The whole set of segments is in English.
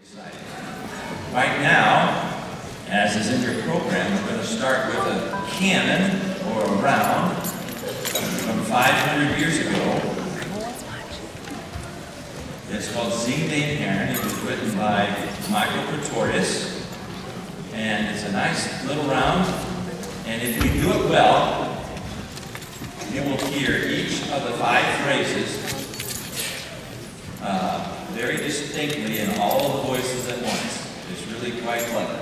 Right now, as is in your program, we're going to start with a canon or a round from 500 years ago. It's called Sing den Herrn. It was written by Praetorius. And it's a nice little round. And if we do it well, you will hear each of the 5 phrases very distinctly in all the voices at once. It's really quite clever.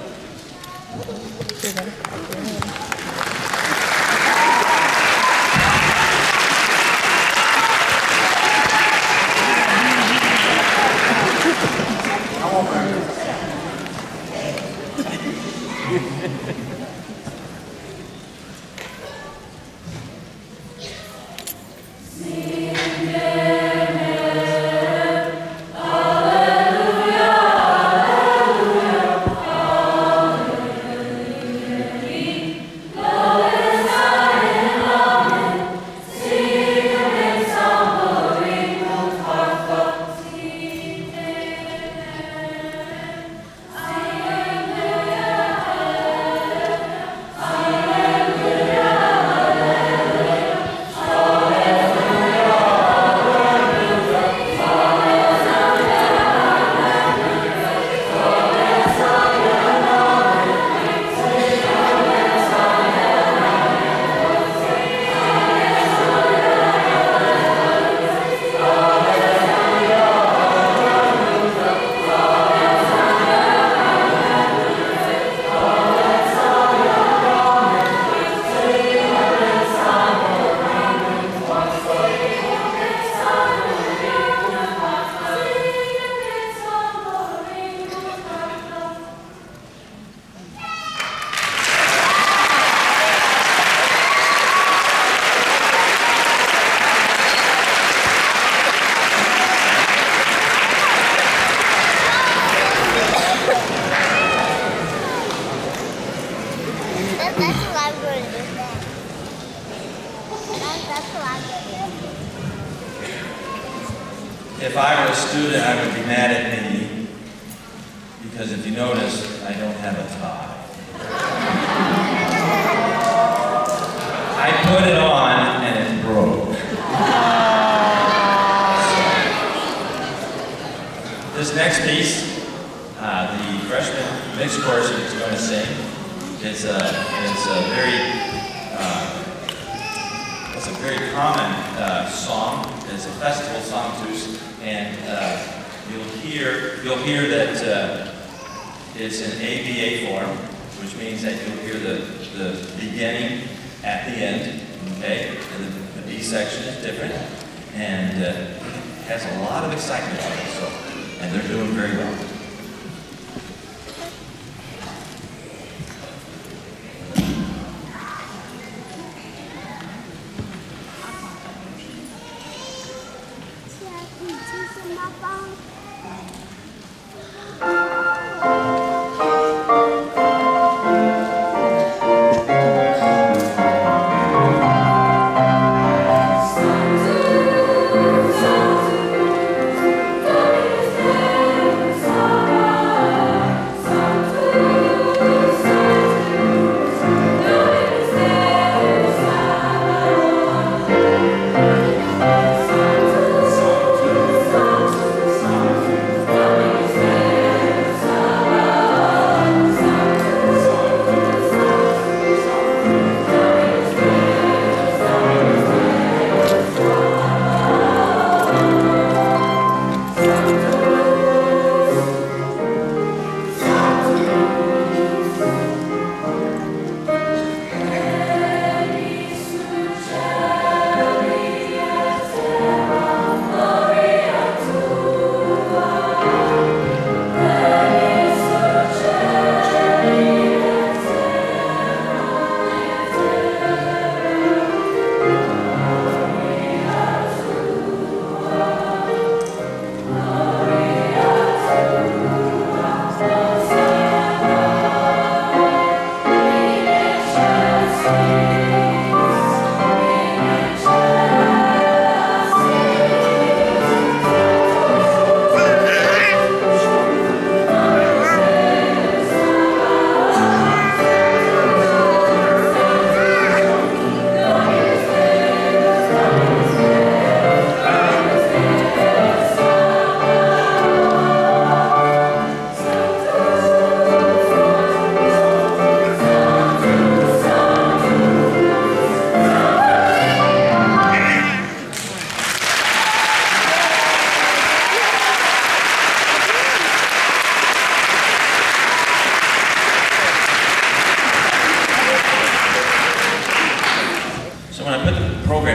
If I were a student, I would be mad at me, because if you notice, I don't have a tie. I put it on and it broke. So, this next piece, the freshman mixed chorus is going to sing. It's a very common song. It's a festival song too. And you'll hear that it's an ABA form, which means that you'll hear the beginning at the end, okay? And the B section is different, and has a lot of excitement on it, so, and they're doing very well.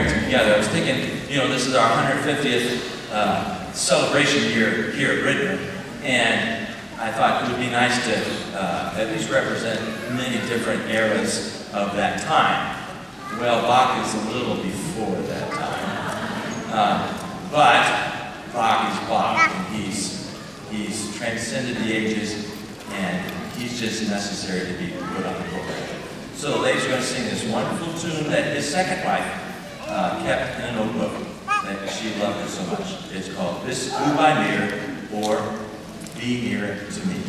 them together. I was thinking, you know, this is our 150th celebration year here at Ritenour, and I thought it would be nice to at least represent many different eras of that time. Well, Bach is a little before that time, but Bach is Bach, and he's transcended the ages, and he's just necessary to be put on the program. So the ladies are going to sing this wonderful tune that his second wife kept in a notebook that she loved so much. It's called Bist Du Bei Mir, or Be Near to Me.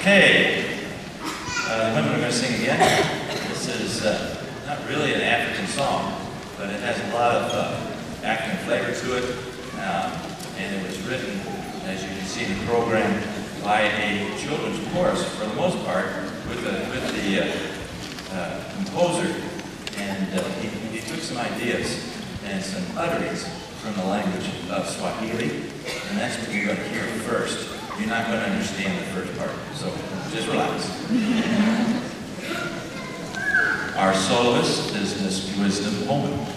Okay, the women are going to sing again. This is not really an African song, but it has a lot of African flavor to it, and it was written, as you can see in the program, by a children's chorus, for the most part, with the composer, and he took some ideas and some utterings from the language of Swahili, and that's what you're going to hear first. You're not going to understand the first part, so just relax. Our soloist is Miss Wisdom Holman.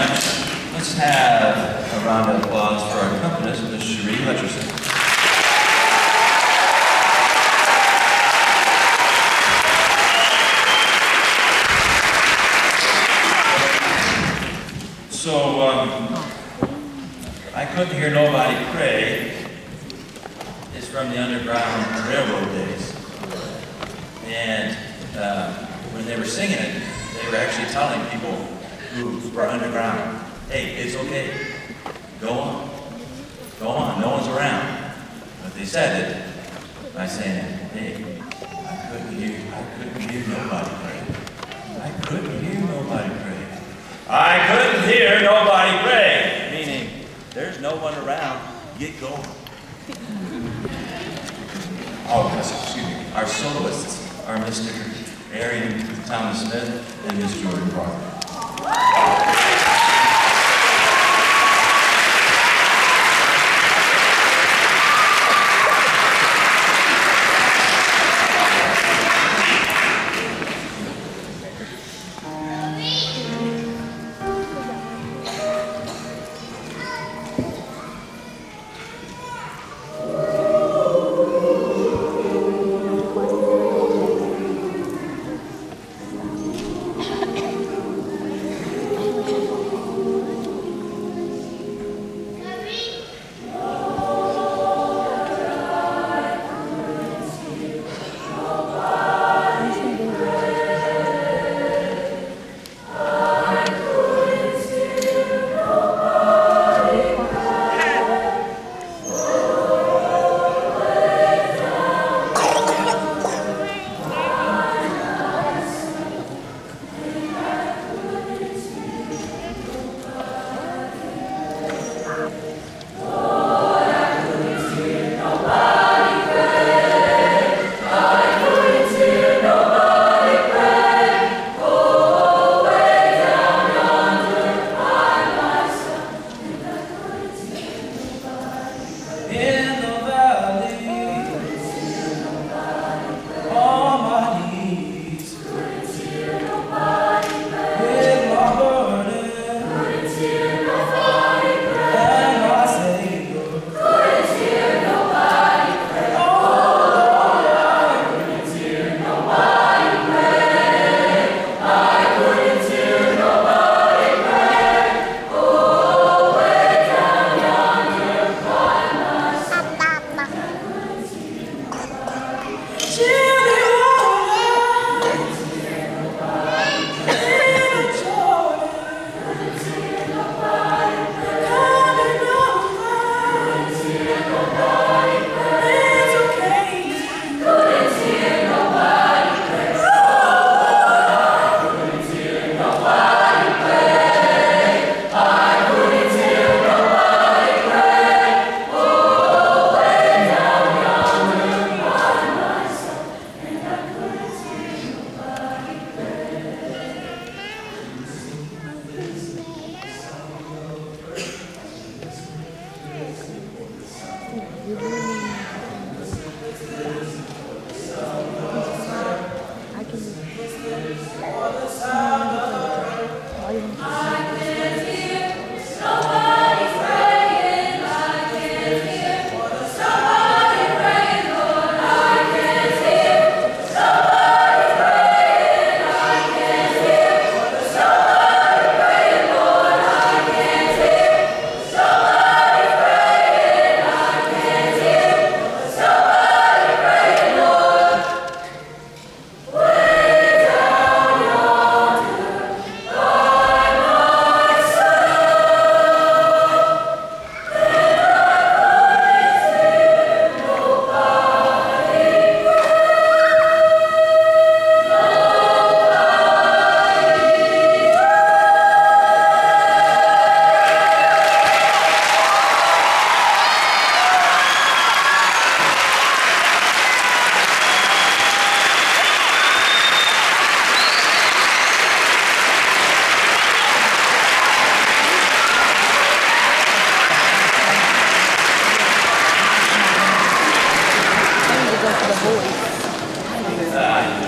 much. Let's have a round of applause for our accompanist, Ms. Cherie Hutcherson. So, I couldn't hear nobody pray. It's from the Underground Railroad days. And when they were singing it, they were actually telling people who were underground, hey, it's okay. Go on. Go on. No one's around. But they said it by saying, hey, I couldn't hear nobody pray. I couldn't hear nobody pray. I couldn't hear nobody pray. Meaning, there's no one around. Get going. Oh, excuse me. Our soloists are Mr. Marion Thomas Smith and Ms. Jordan Crawford.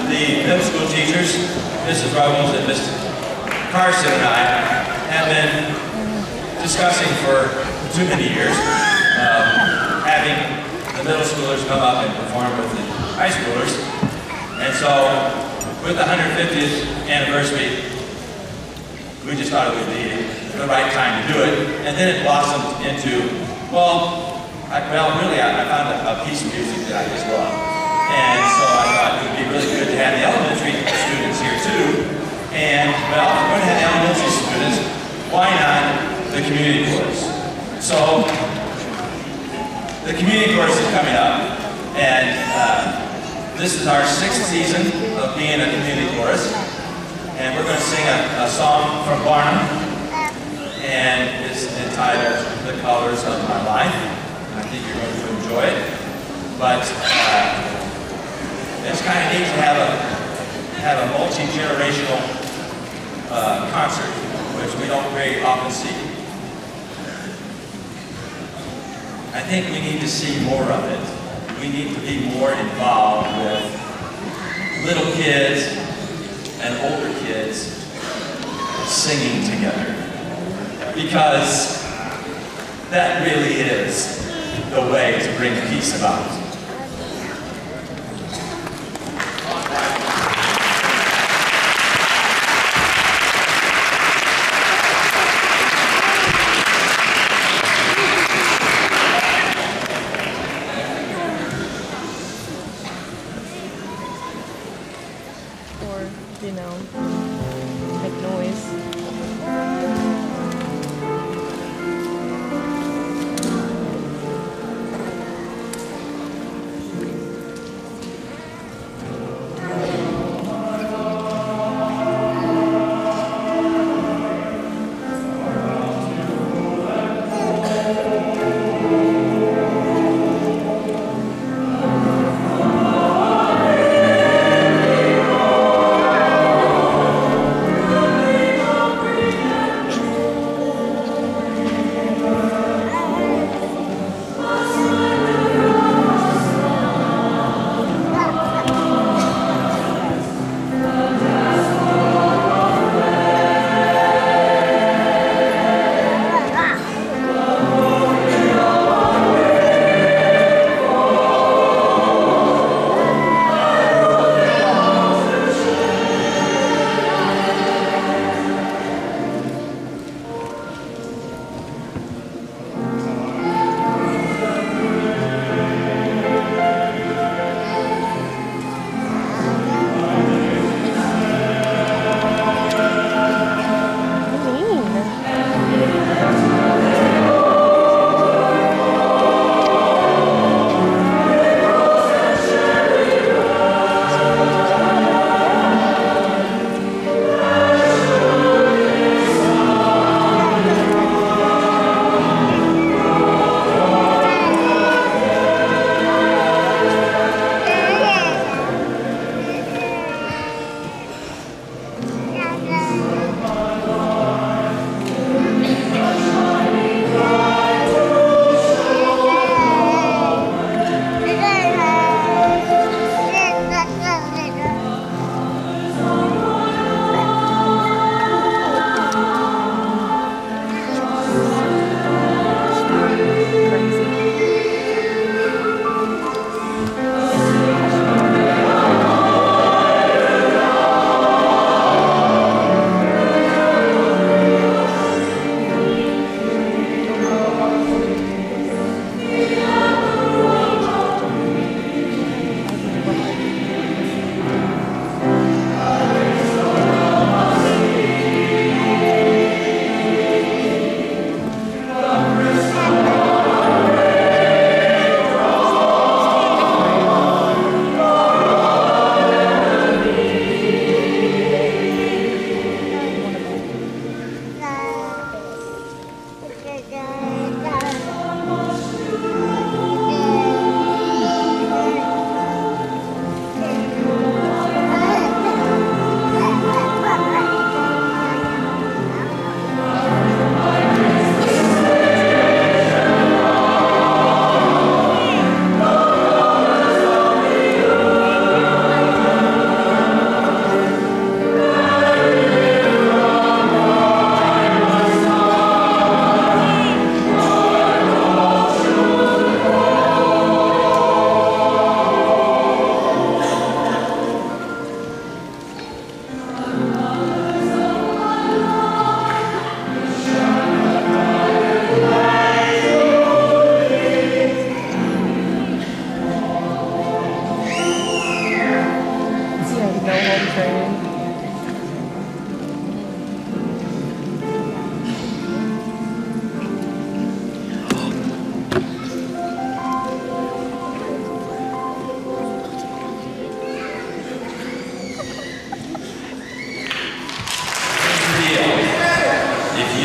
Mrs. Burrows and Mr. Carson and I have been discussing for too many years, having the middle schoolers come up and perform with the high schoolers. And so, with the 150th anniversary, we just thought it would be the right time to do it. And then it blossomed into, well, really, I found a piece of music that I just love. And so I thought it would be really good to have the elementary students here too. And, well, if we're going to have the elementary students, why not the community chorus? So, the community chorus is coming up, and this is our 6th season of being a community chorus. And we're going to sing a song from Barnum, and it's entitled The Colors of My Life. I think you're going to enjoy it. But it's kind of neat to have a multi-generational concert, which we don't very often see. I think we need to see more of it. We need to be more involved with little kids and older kids singing together. Because that really is the way to bring peace about.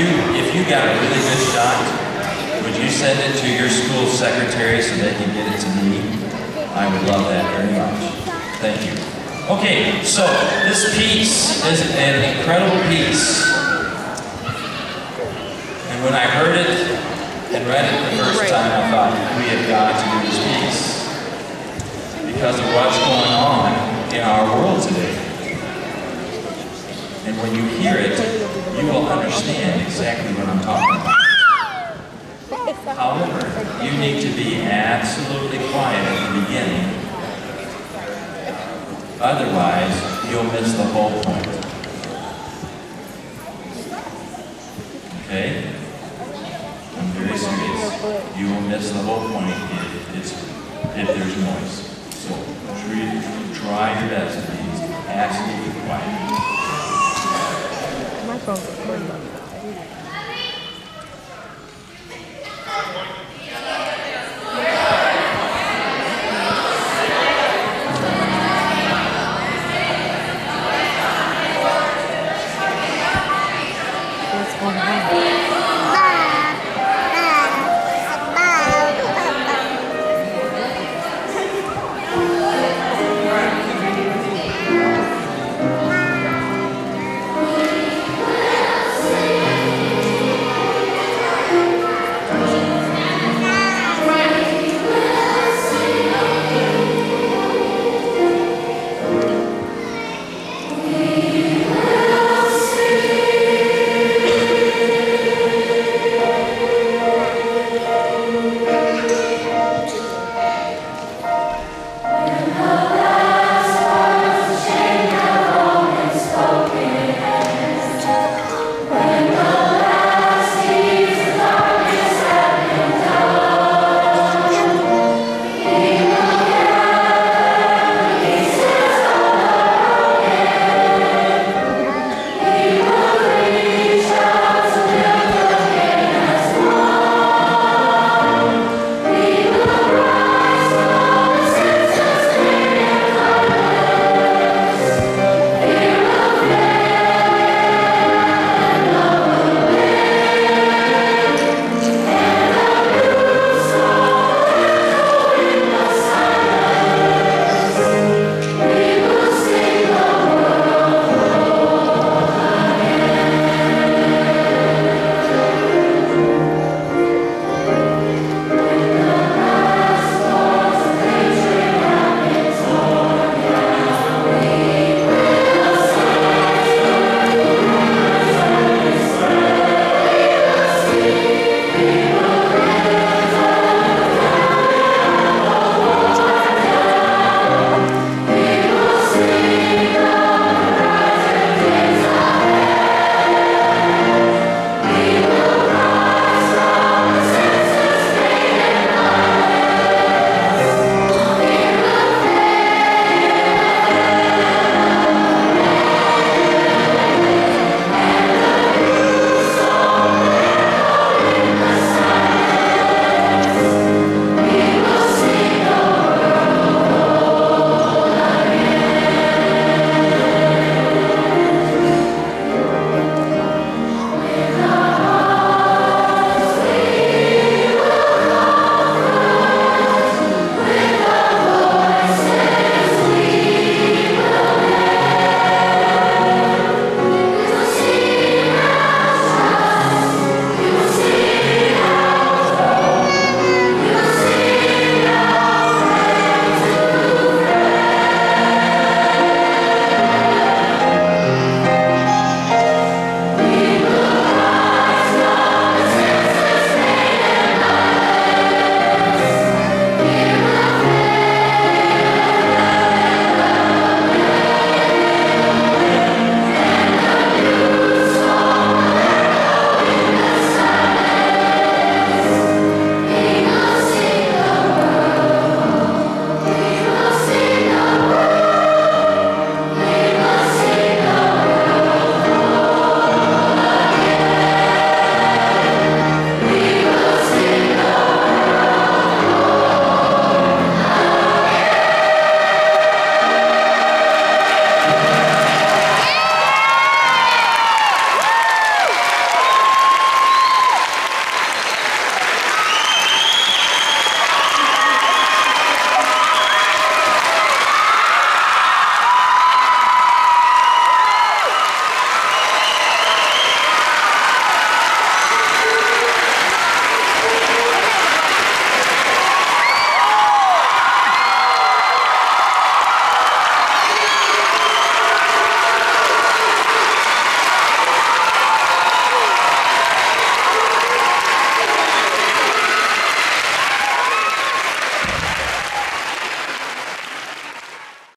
you got a really good shot, would you send it to your school secretary so they can get it to me? I would love that very much. Thank you. Okay, so this piece is an incredible piece. And when I heard it and read it the first time, I thought, we have got to do this piece because of what's going on in our world today. And when you hear it, you will understand exactly what I'm talking about. However, you need to be absolutely quiet at the beginning. Otherwise, you'll miss the whole point. Okay? I'm very serious. You will miss the whole point if there's noise. So try your best to be absolutely quiet. My phone's recording.